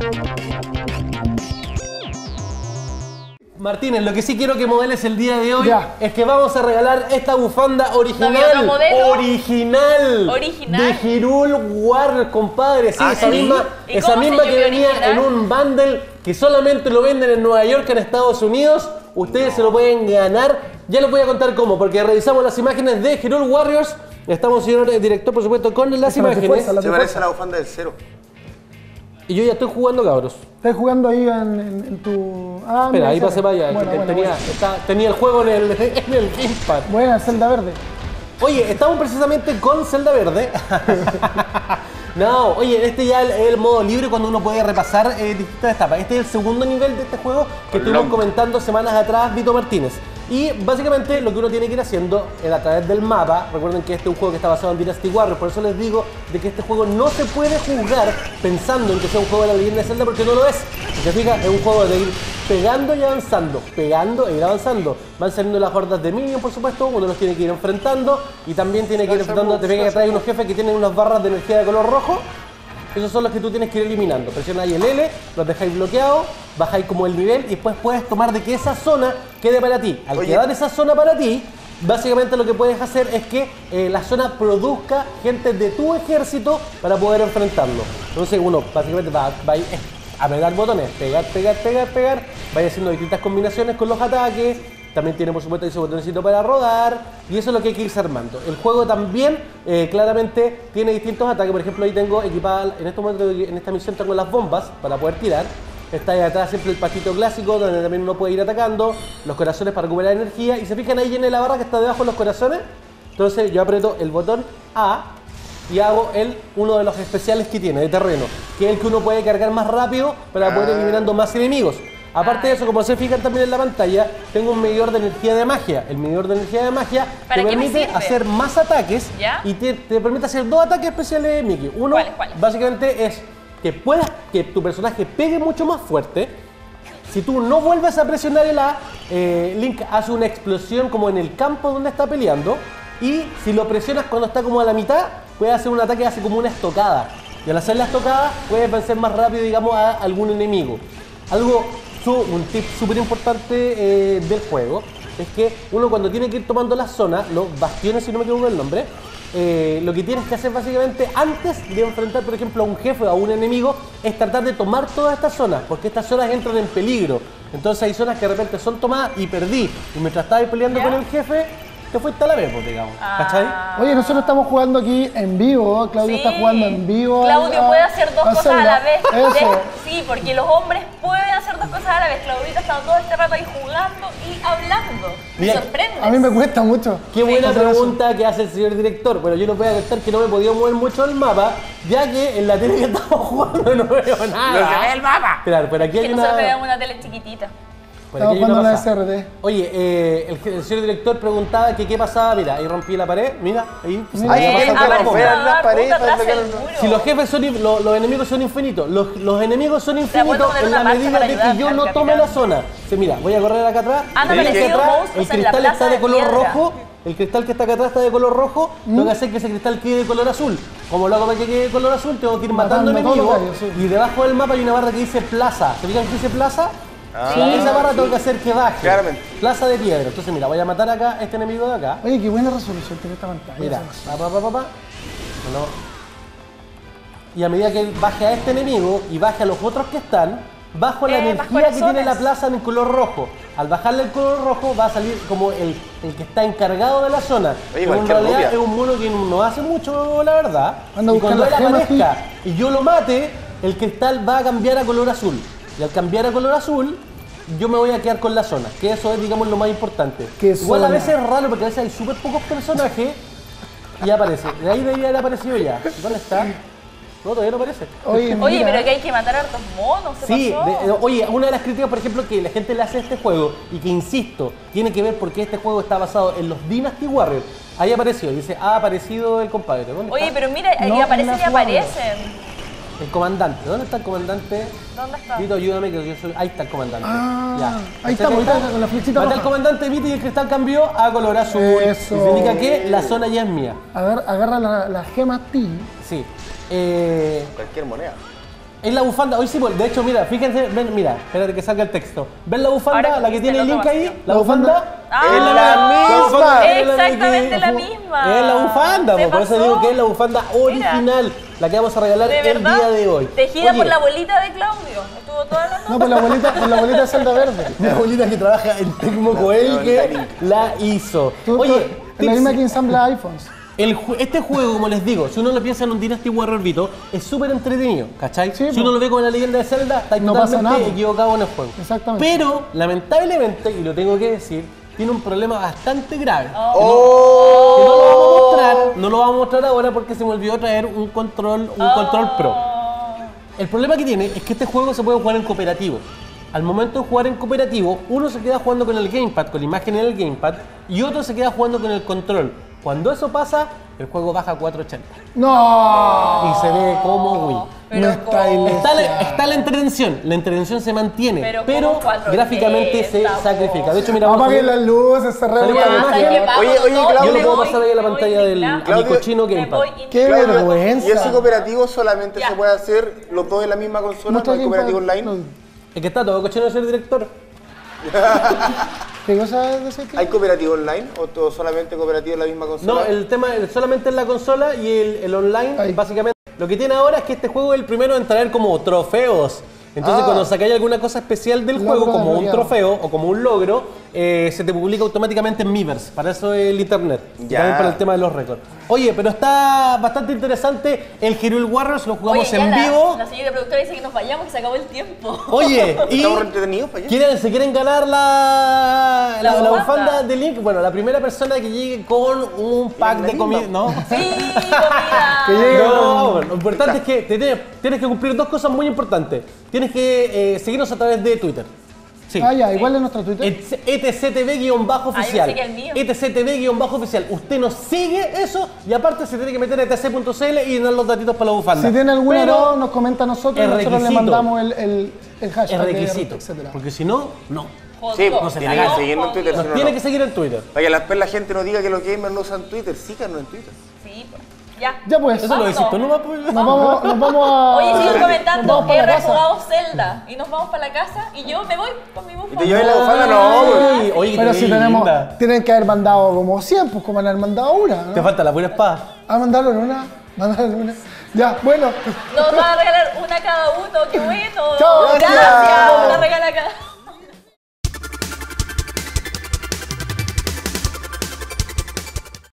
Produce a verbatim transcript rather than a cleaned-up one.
Martínez, lo que sí quiero que modeles el día de hoy ya. es que vamos a regalar esta bufanda original. ¿No modelo? Original. Original. De Hyrule Warriors, compadre. Sí, ¿Ah, esa sí? misma, ¿Y esa cómo se misma que llama venía original? en un bundle que solamente lo venden en Nueva York, en Estados Unidos. Ustedes no. se lo pueden ganar. Ya les voy a contar cómo, porque revisamos las imágenes de Hyrule Warriors. Estamos, señor director, por supuesto, con las Esa imágenes. Fuerza, la se parece a la bufanda del cero. Y yo ya estoy jugando, cabros. ¿Estás jugando ahí en, en, en tu...? Ah, Espera, mira, ahí esa- pasé para allá. Bueno, que bueno, tenía, bueno. está- tenía el juego en el, en el gamepad. Buena, celda verde. Oye, estamos precisamente con Zelda Verde. No, oye, este ya es el, el modo libre cuando uno puede repasar eh, distintas etapas. Este es el segundo nivel de este juego que estuvimos comentando semanas atrás, Vito Martínez. Y básicamente lo que uno tiene que ir haciendo es a través del mapa. Recuerden que este es un juego que está basado en Dynasty Warriors, por eso les digo de que este juego no se puede jugar pensando en que sea un juego de la leyenda de Zelda, porque no lo es. Si te fijas, es un juego de ir pegando y avanzando, pegando e ir avanzando. Van saliendo las hordas de minions, por supuesto, uno los tiene que ir enfrentando y también tiene que ir enfrentando. Te fijas que trae unos jefes que tienen unas barras de energía de color rojo. Esos son los que tú tienes que ir eliminando. Presionáis el L, los dejáis bloqueados, bajáis como el nivel y después puedes tomar de que esa zona quede para ti. Al Oye. quedar esa zona para ti, básicamente lo que puedes hacer es que eh, la zona produzca gente de tu ejército para poder enfrentarlo. Entonces uno básicamente va, va a, ir, eh, a apretar botones, pegar, pegar, pegar, pegar, vaya haciendo distintas combinaciones con los ataques. También tiene, por supuesto, ese botoncito para rodar. Y eso es lo que hay que irse armando. El juego también, eh, claramente, tiene distintos ataques. Por ejemplo, ahí tengo equipada, en este momento, en esta misión tengo las bombas para poder tirar. Está ahí atrás siempre el pastito clásico, donde también uno puede ir atacando. Los corazones para recuperar energía. Y se fijan ahí en la barra que está debajo de los corazones. Entonces yo aprieto el botón A y hago el, uno de los especiales que tiene, de terreno. Que es el que uno puede cargar más rápido para poder ir eliminando más enemigos. Aparte de eso, como se fijan también en la pantalla, tengo un medidor de energía de magia. El medidor de energía de magia ¿Para te qué me permite sirve? hacer más ataques. ¿Ya? Y te, te permite hacer dos ataques especiales, Mickey. Uno, ¿Cuáles, cuáles? básicamente, es que puedas que tu personaje pegue mucho más fuerte. Si tú no vuelves a presionar el A, eh, Link hace una explosión como en el campo donde está peleando. Y si lo presionas cuando está como a la mitad, puede hacer un ataque que hace como una estocada. Y al hacer la estocada, puedes vencer más rápido, digamos, a algún enemigo. Algo, un tip súper importante eh, del juego es que uno cuando tiene que ir tomando las zonas, los bastiones, si no me equivoco el nombre, eh, lo que tienes que hacer básicamente antes de enfrentar, por ejemplo, a un jefe o a un enemigo, es tratar de tomar todas estas zonas, porque estas zonas entran en peligro. Entonces hay zonas que de repente son tomadas y perdí. Y mientras estabas peleando ¿Ya? con el jefe, te fuiste a la vez, pues, digamos. Ah. ¿Cachai? Oye, nosotros estamos jugando aquí en vivo. Claudio Sí. está jugando en vivo. Claudio a- puede hacer dos a cosas a Zelda. la vez. Eso. De- Sí, porque los hombres pueden hacer dos cosas a la vez. Claudita está todo este rato ahí jugando y hablando. Me Mira, sorprende. A mí me cuesta mucho. Qué buena hacer eso. pregunta que hace el señor director. Bueno, yo les voy a contar que no me he podido mover mucho el mapa, ya que en la tele que estamos jugando no veo nada. Lo que ve el mapa. Claro, por aquí hay Que nosotros una... veamos una tele chiquitita. por aquí Estamos hay una jugando la pasada. S R T. Oye, eh, el, el señor director preguntaba que qué pasaba. Mira, ahí rompí la pared. Mira, ahí. Mira, ahí ahí pasa Eh, toda la apareció bomba. romper la Dar pared puta para atrás sacar el el- muro. Si los jefes son, in- lo- los enemigos son infinitos, los, los enemigos son puedo infinitos poner en una la marcha medida para de que ayudar yo al no tome capitán. la zona. Sí, mira, voy a correr acá atrás. Han El aparecido cristal- monstruos el en la cristal plaza está de de color piedra. rojo. El cristal que está acá atrás está de color rojo. Tengo que hacer que ese cristal quede de color azul. Como lo hago para que quede de color azul, tengo que ir matando, Matando todos enemigos. los gallos, sí. Y debajo del mapa hay una barra que dice plaza. ¿Se fijan que dice plaza? Ah, Sí, esa barra sí. tengo que hacer que baje. Claramente. Plaza de piedra. Entonces, mira, voy a matar acá a este enemigo de acá. Oye, qué buena resolución tiene esta pantalla. Mira, pa, pa, pa, pa, pa. No. Y a medida que baje a este enemigo y baje a los otros que están, bajo la Eh, más energía que tiene corazones. la plaza en el color rojo. Al bajarle el color rojo va a salir como el, el que está encargado de la zona. Oye, Pero en cualquier realidad rubia. es un mono que no hace mucho, la verdad. Anda a y buscar cuando él las gemas, aparezca y yo lo mate, el cristal va a cambiar a color azul. Y al cambiar a color azul, yo me voy a quedar con la zona, que eso es, digamos, lo más importante. ¿Qué Igual a zona? veces es raro porque a veces hay súper pocos personajes y aparece. De ahí debería haber aparecido ya. ¿Dónde está? No, todavía no aparece. Oye, Oye, mira. pero que hay que matar a hartos monos. ¿Qué Sí, pasó? de- de- oye, una de las críticas, por ejemplo, que la gente le hace a este juego y que, insisto, tiene que ver porque este juego está basado en los Dynasty Warriors. Ahí apareció, dice, ha aparecido el compadre. ¿Dónde Oye, está? pero mira, ahí No, aparecen no y la jugamos. aparecen. El comandante. ¿Dónde está el comandante? ¿Dónde está? Vito, ayúdame que yo soy... Ahí está el comandante. Ah, ya. ahí ¿Cachai estamos, que ahí está, con la flechita Mata roja. al comandante, Vito, y el cristal cambió a color azul. Eso. Y significa que la zona ya es mía. Agar- agarra la- las gemas T. Sí. Eh, Cualquier moneda. Es la bufanda, hoy sí, pues, de hecho, mira, fíjense, ven, mira, espérate que salga el texto. ¿Ven la Ahora bufanda, que la que dijiste tiene el la link ahí? ovación. ¿La bufanda? Ah, Es la La bufanda misma. es la de Exactamente que- la misma. Es la bufanda, Se pues, por eso pasó. digo que es la bufanda original, la que vamos a regalar ¿De el verdad? día de hoy. Tejida Oye, por la abuelita de Claudio. Estuvo toda la noche. No, por la abuelita, por la abuelita de Zelda Verde. mi abuelita que trabaja en Tecmo Coel que la hizo. Tú, Oye, tú, es la tips- misma que ensambla iPhones. El ju- este juego, como les digo, si uno lo piensa en un Dynasty Warrior Vito, es súper entretenido, ¿cachai? Sí, si po. uno lo ve como la leyenda de Zelda, está No pasa totalmente nada. equivocado en el juego. Exactamente. Pero, lamentablemente, y lo tengo que decir, tiene un problema bastante grave. ¡Oh! Que no lo vamos a mostrar, no lo vamos a mostrar ahora porque se me olvidó traer un control, un control pro. El problema que tiene es que este juego se puede jugar en cooperativo. Al momento de jugar en cooperativo, uno se queda jugando con el gamepad, con la imagen en el gamepad, y otro se queda jugando con el control. Cuando eso pasa, el juego baja a cuatrocientos ochenta No. y se ve como Wii. Pero No está ¿cómo? ilegal. Está la, está la entretención, la entretención se mantiene, Pero pero, ¿cómo cuatrocientos, gráficamente se po? sacrifica. De hecho, mira, vamos a Apaguen ver- las luces, se Salimos reúnen. a la Ya, imagen. ¿sabes qué? Vamos, Oye, oye, no, Claudio, yo Yo me lo puedo voy, pasar ahí a la me voy pantalla del indignada. a mi Claudio, cochino Me gamepad. voy Qué indignada. vergüenza. ¿Y ese cooperativo solamente Ya. se puede hacer los dos en la misma consola? Muestra ¿No hay el cooperativo gamepad. online? Es que está todo cochino de ser director. ¿Qué cosa es de ese tipo? ¿Hay cooperativo online o todo solamente cooperativo en la misma consola? No, el tema es solamente en la consola y el, el online, Ahí. básicamente. Lo que tiene ahora es que este juego es el primero en traer como trofeos. Entonces, Ah. cuando sacáis alguna cosa especial del Logro juego, como un desbloqueado. trofeo o como un logro, eh, se te publica automáticamente en Miiverse. Para eso es el internet. Y Ya. también para el tema de los récords. Oye, pero está bastante interesante. El Hyrule Warriors lo jugamos Oye, ya en la- vivo. La señora productora dice que nos vayamos, que se acabó el tiempo. Oye, y ¿Estamos entretenidos para allá? ¿quieren, se quieren ganar la, la, La la bufanda. bufanda de Link? Bueno, la primera persona que llegue con un pack de comida, ¿no? Sí, comida. Que llegue- No, bueno, lo importante es que te tienes, tienes que cumplir dos cosas muy importantes. Tienes que eh, seguirnos a través de Twitter. Sí. Ah, ya, igual es nuestro Twitter. E T C T V-oficial. Ah, yo pensé que el mío. E T C T V-oficial. Usted nos sigue eso y aparte se tiene que meter a E T C punto C L y llenar los datitos para la bufanda. Si tiene alguna Pero duda, nos comenta a nosotros y es nosotros le requisito. mandamos el, el, el hashtag. es de- requisito. etcétera. Porque si no, no. Sí, Jodido. pues, se tienen la que haga. seguirnos en Twitter. Jodido. si Nos no, tiene no. que seguir en Twitter. Para que después la gente no diga que los gamers no usan Twitter, síganos en Twitter. Sí, pues. Ya. Ya pues, Eso lo Vamos. decís tú, no va pues. nos vamos, nos vamos a... Oye, siguen nos comentando, vamos para he la casa. rejugado Zelda y nos vamos para la casa y yo me voy con mi bufanda. ¿Y te llevas la bufanda? No, Ay, güey. oye, Pero qué si tenemos, linda. tienen que haber mandado como cien, pues como han mandado una, ¿no? Te falta la pura espada. Ah, mandaron una, mandaron una. Ya, bueno. Nos van a regalar una cada uno, qué bueno. Chao. Gracias. Gracias. Una regala cada